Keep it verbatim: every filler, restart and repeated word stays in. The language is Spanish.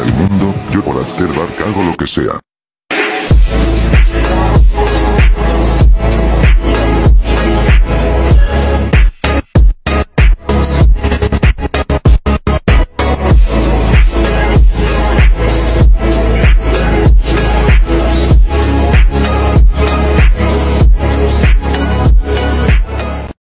el mundo, yo por Afterdark hago lo que sea.